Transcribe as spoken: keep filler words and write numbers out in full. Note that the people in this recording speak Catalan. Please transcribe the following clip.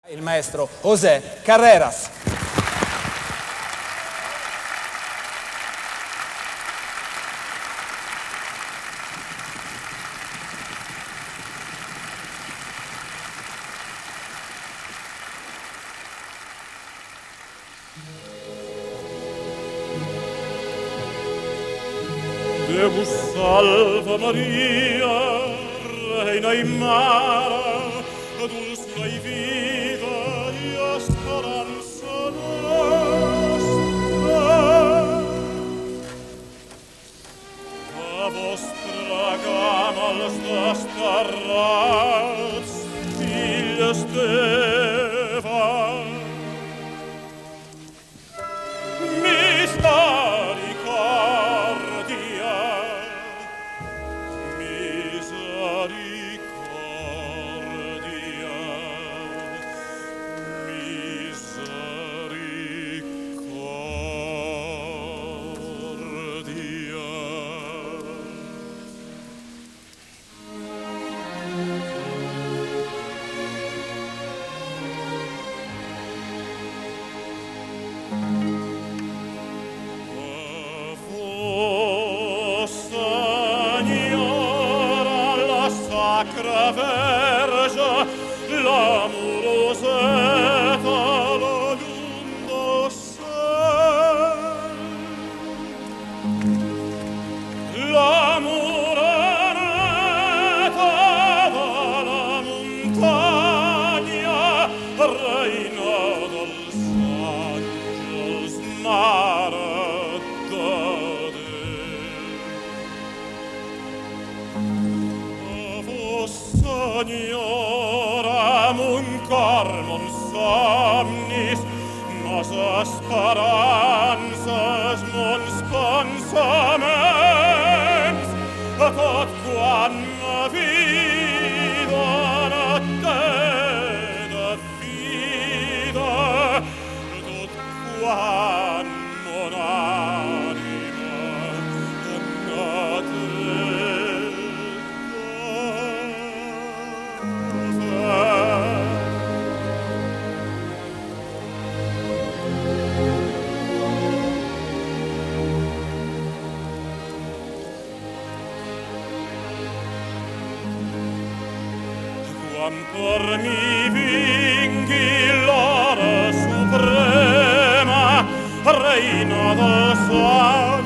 Il maestro José Carreras. Deus salva Maria, Reina e Mara, dulce e vida e esperança nostra. A vostra gama els desterrats, filles d'Eva, misericòrdia, misericòrdia, misericòrdia. Sacra Verge, l'amoroseta, la llum del cel. La moreneta de la muntanya, reina dels àngels, mare de Senyora, mon cor, mon somnis, mos esperances, mons pensaments, a tot quan ma vida no queda fida, tot quan mon ànima no quan per mi vingui l'hora suprema, reina dels